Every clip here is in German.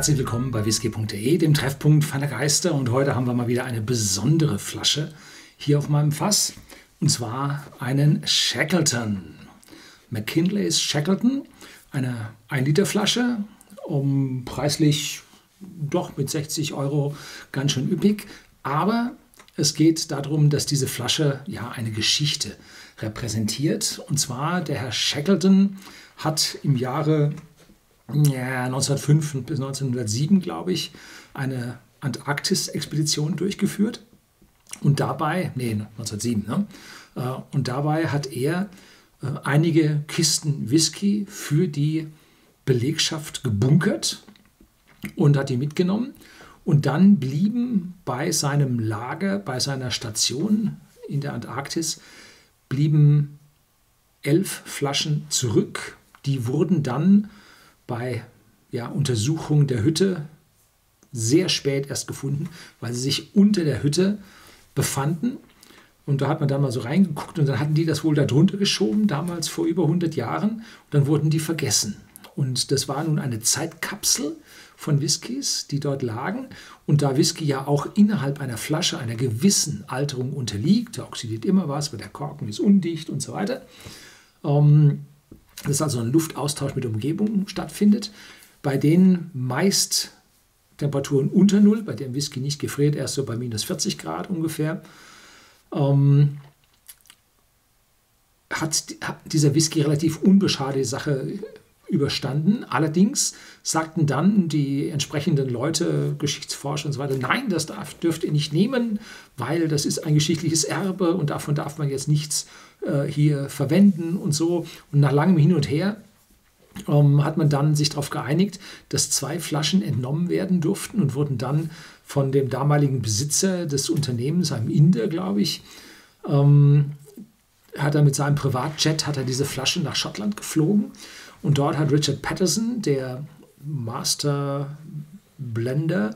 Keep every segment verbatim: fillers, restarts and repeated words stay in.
Herzlich willkommen bei whisky punkt de, dem Treffpunkt feiner Geister. Und heute haben wir mal wieder eine besondere Flasche hier auf meinem Fass. Und zwar einen Shackleton. McKinley's Shackleton. Eine ein Liter Flasche, um preislich doch mit sechzig Euro ganz schön üppig. Aber es geht darum, dass diese Flasche ja eine Geschichte repräsentiert. Und zwar der Herr Shackleton hat im Jahre ja, neunzehnhundertfünf bis neunzehnhundertsieben, glaube ich, eine Antarktis-Expedition durchgeführt. Und dabei, nee, neunzehnhundertsieben, ne? Und dabei hat er einige Kisten Whisky für die Belegschaft gebunkert und hat die mitgenommen. Und dann blieben bei seinem Lager, bei seiner Station in der Antarktis, blieben elf Flaschen zurück. Die wurden dann bei ja, Untersuchung der Hütte sehr spät erst gefunden, weil sie sich unter der Hütte befanden. Und da hat man dann mal so reingeguckt und dann hatten die das wohl da drunter geschoben, damals vor über hundert Jahren. Und dann wurden die vergessen. Und das war nun eine Zeitkapsel von Whiskys, die dort lagen. Und da Whisky ja auch innerhalb einer Flasche einer gewissen Alterung unterliegt, da oxidiert immer was, weil der Korken ist undicht und so weiter, ähm, dass also ein Luftaustausch mit der Umgebung stattfindet, bei denen meist Temperaturen unter Null, bei dem Whisky nicht gefriert, erst so bei minus vierzig Grad ungefähr, ähm, hat, hat dieser Whisky relativ unbeschadet die Sache überstanden. Allerdings sagten dann die entsprechenden Leute, Geschichtsforscher und so weiter, nein, das darf, dürft ihr nicht nehmen, weil das ist ein geschichtliches Erbe und davon darf man jetzt nichts äh, hier verwenden und so. Und nach langem Hin und Her ähm, hat man dann sich darauf geeinigt, dass zwei Flaschen entnommen werden durften und wurden dann von dem damaligen Besitzer des Unternehmens, einem Inder, glaube ich, ähm, hat er mit seinem Privatjet hat er diese Flasche nach Schottland geflogen. Und dort hat Richard Patterson, der Master Blender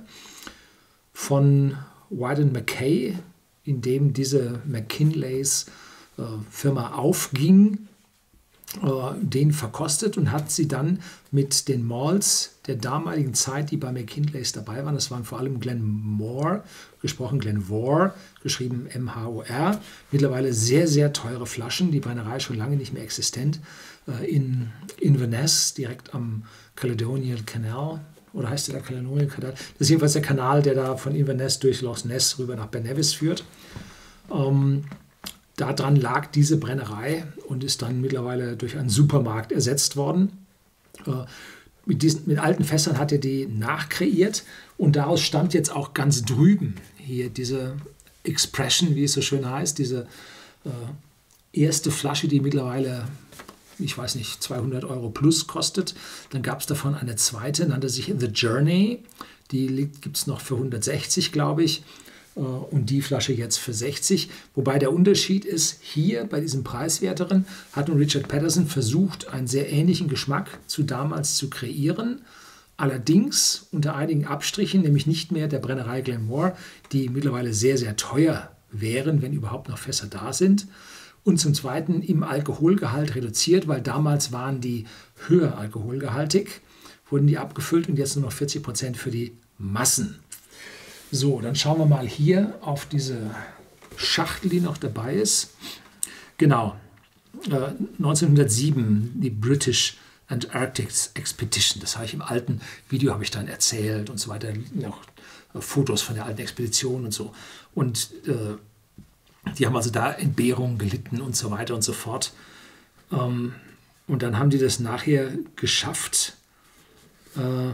von Wyden Mackay, in dem diese McKinleys äh, Firma aufging, äh, den verkostet und hat sie dann mit den Malts der damaligen Zeit, die bei McKinleys dabei waren, das waren vor allem Glenmore, gesprochen Glenmore, geschrieben M H O R, mittlerweile sehr, sehr teure Flaschen, die Brennerei schon lange nicht mehr existent, in Inverness, direkt am Caledonian Canal, oder heißt der da Caledonian Canal? Das ist jedenfalls der Kanal, der da von Inverness durch Loch Ness rüber nach Ben Nevis führt. Ähm, da dran lag diese Brennerei und ist dann mittlerweile durch einen Supermarkt ersetzt worden. Äh, mit, diesen, mit alten Fässern hat er die nachkreiert und daraus stammt jetzt auch ganz drüben hier diese Expression, wie es so schön heißt, diese äh, erste Flasche, die mittlerweile, ich weiß nicht, zweihundert Euro plus kostet. Dann gab es davon eine zweite, nannte sich The Journey. Die gibt es noch für hundertsechzig, glaube ich. Und die Flasche jetzt für sechzig. Wobei der Unterschied ist, hier bei diesem preiswerteren hat nun Richard Patterson versucht, einen sehr ähnlichen Geschmack zu damals zu kreieren. Allerdings unter einigen Abstrichen, nämlich nicht mehr der Brennerei Glenmore, die mittlerweile sehr, sehr teuer wären, wenn überhaupt noch Fässer da sind. Und zum Zweiten im Alkoholgehalt reduziert, weil damals waren die höher alkoholgehaltig, wurden die abgefüllt und jetzt nur noch vierzig Prozent für die Massen. So, dann schauen wir mal hier auf diese Schachtel, die noch dabei ist. Genau, äh, neunzehnhundertsieben, die British Antarctic Expedition. Das habe ich im alten Video habe ich dann erzählt und so weiter. Noch äh, Fotos von der alten Expedition und so. Und äh, die haben also da Entbehrungen gelitten und so weiter und so fort. Ähm, und dann haben die das nachher geschafft, äh,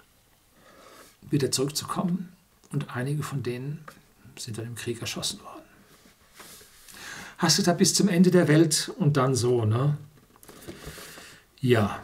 wieder zurückzukommen. Und einige von denen sind dann im Krieg erschossen worden. Hast du da bis zum Ende der Welt und dann so, ne? Ja.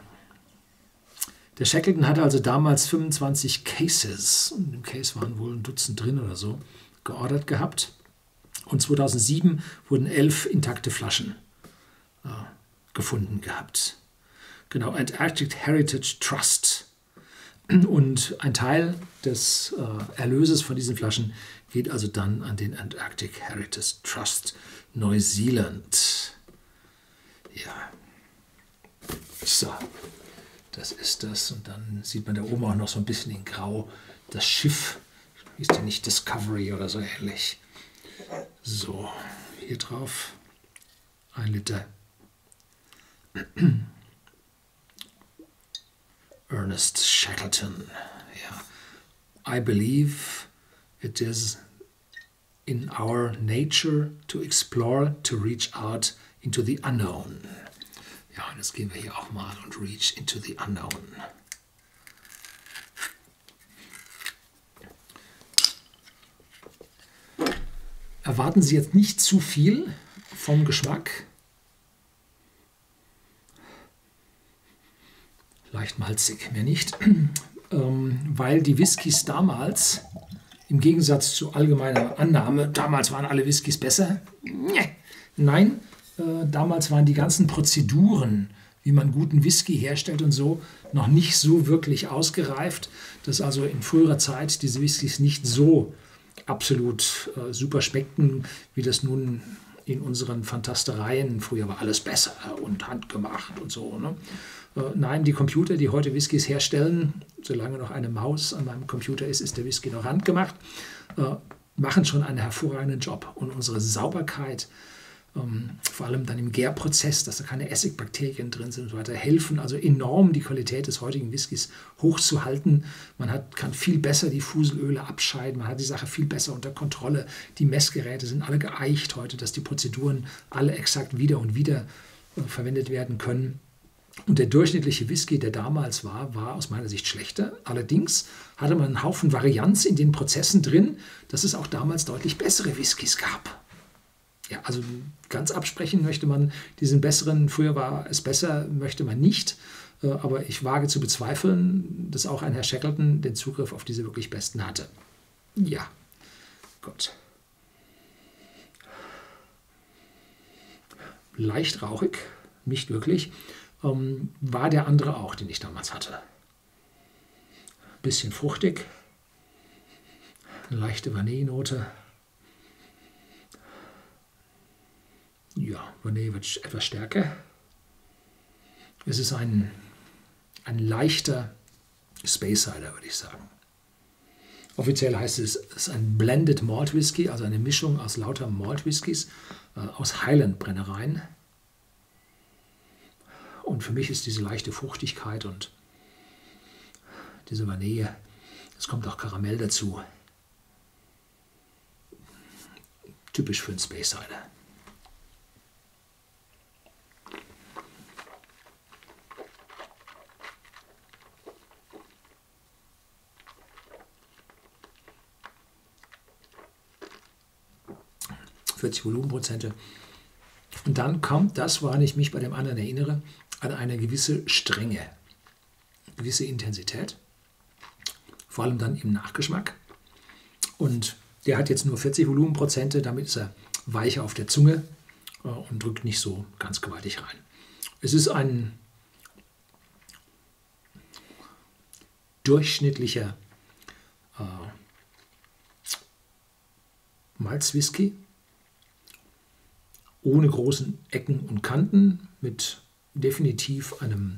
Der Shackleton hatte also damals fünfundzwanzig Cases, und im Case waren wohl ein Dutzend drin oder so, geordert gehabt. Und zweitausendsieben wurden elf intakte Flaschen äh, gefunden gehabt. Genau, Antarctic Heritage Trust. Und ein Teil des äh, Erlöses von diesen Flaschen geht also dann an den Antarctic Heritage Trust Neuseeland. Ja. So. Das ist das. Und dann sieht man da oben auch noch so ein bisschen in Grau das Schiff. Ist ja nicht Discovery oder so ähnlich. So, hier drauf ein Liter Ernest Shackleton. Ja. I believe it is in our nature to explore, to reach out into the unknown. Ja, und jetzt gehen wir hier auch mal und reach into the unknown. Erwarten Sie jetzt nicht zu viel vom Geschmack. Leicht malzig, mehr nicht. ähm, weil die Whiskys damals, im Gegensatz zu allgemeiner Annahme, damals waren alle Whiskys besser. Nein, äh, damals waren die ganzen Prozeduren, wie man guten Whisky herstellt und so, noch nicht so wirklich ausgereift, dass also in früherer Zeit diese Whiskys nicht so absolut äh, super schmeckten, wie das nun in unseren Fantastereien, früher war alles besser und handgemacht und so. Ne? Äh, nein, die Computer, die heute Whiskys herstellen, solange noch eine Maus an meinem Computer ist, ist der Whisky noch handgemacht, äh, machen schon einen hervorragenden Job. Und unsere Sauberkeit, ähm, vor allem dann im Gärprozess, dass da keine Essigbakterien drin sind und so weiter, helfen also enorm, die Qualität des heutigen Whiskys hochzuhalten. Man hat, kann viel besser die Fuselöle abscheiden, man hat die Sache viel besser unter Kontrolle. Die Messgeräte sind alle geeicht heute, dass die Prozeduren alle exakt wieder und wieder äh, verwendet werden können. Und der durchschnittliche Whisky, der damals war, war aus meiner Sicht schlechter. Allerdings hatte man einen Haufen Varianz in den Prozessen drin, dass es auch damals deutlich bessere Whiskys gab. Ja, also ganz absprechen möchte man diesen besseren, früher war es besser, möchte man nicht. Aber ich wage zu bezweifeln, dass auch ein Herr Shackleton den Zugriff auf diese wirklich besten hatte. Ja, gut. Leicht rauchig, nicht wirklich. Ähm, war der andere auch, den ich damals hatte. Bisschen fruchtig, eine leichte Vanillenote. Ja, Vanille wird etwas stärker. Es ist ein, ein leichter Space Cider, würde ich sagen. Offiziell heißt es, es ist ein Blended Malt Whisky, also eine Mischung aus lauter Malt Whiskys, äh, aus Highland Brennereien. Und für mich ist diese leichte Fruchtigkeit und diese Vanille, es kommt auch Karamell dazu, typisch für einen Space Cider. vierzig Volumenprozente. Und dann kommt das, woran ich mich bei dem anderen erinnere, an eine gewisse Strenge, gewisse Intensität, vor allem dann im Nachgeschmack. Und der hat jetzt nur vierzig Volumenprozente, damit ist er weicher auf der Zunge äh, und drückt nicht so ganz gewaltig rein. Es ist ein durchschnittlicher äh, Malzwhisky, ohne großen Ecken und Kanten, mit definitiv einem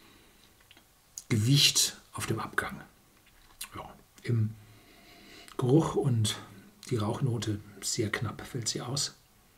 Gewicht auf dem Abgang. Ja, im Geruch und die Rauchnote sehr knapp fällt sie aus.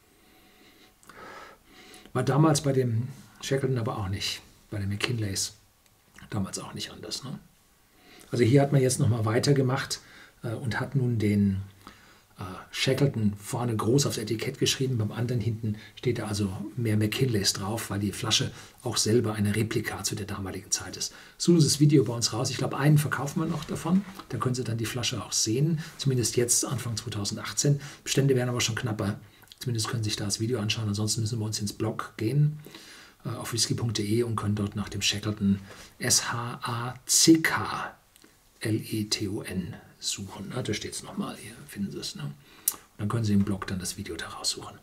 War damals bei dem Shackleton aber auch nicht, bei den McKinleys damals auch nicht anders. Ne? Also hier hat man jetzt nochmal weitergemacht äh, und hat nun den Shackleton vorne groß aufs Etikett geschrieben, beim anderen hinten steht da also mehr McKinleys drauf, weil die Flasche auch selber eine Replika zu der damaligen Zeit ist. Suchen Sie das Video bei uns raus. Ich glaube, einen verkaufen wir noch davon. Da können Sie dann die Flasche auch sehen. Zumindest jetzt, Anfang zweitausendachtzehn. Bestände werden aber schon knapper. Zumindest können Sie sich da das Video anschauen. Ansonsten müssen wir uns ins Blog gehen, äh, auf whisky punkt de und können dort nach dem Shackleton S H A C K L E T O N suchen. Na, da steht es nochmal, hier finden Sie es. Ne? Und dann können Sie im Blog dann das Video da raussuchen.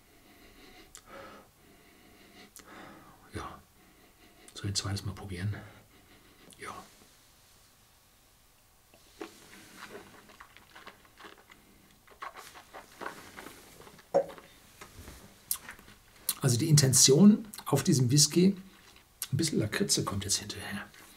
Ja, so ein zweites Mal probieren. Ja. Also die Intention auf diesem Whisky, ein bisschen Lakritze kommt jetzt hinterher.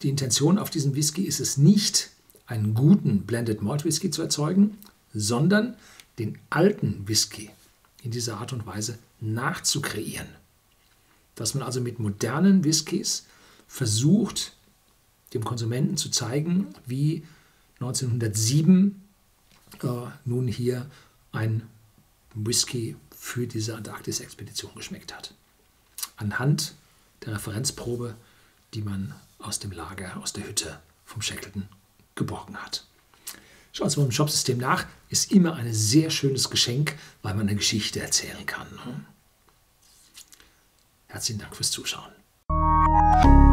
die Intention auf diesem Whisky ist es nicht, einen guten Blended Malt Whisky zu erzeugen, sondern den alten Whisky in dieser Art und Weise nachzukreieren. Dass man also mit modernen Whiskys versucht, dem Konsumenten zu zeigen, wie neunzehnhundertsieben äh, nun hier ein Whisky für diese Antarktis-Expedition geschmeckt hat. Anhand der Referenzprobe, die man aus dem Lager, aus der Hütte vom Shackleton geborgen hat. Schauen Sie mal im Shopsystem nach, ist immer ein sehr schönes Geschenk, weil man eine Geschichte erzählen kann. Herzlichen Dank fürs Zuschauen.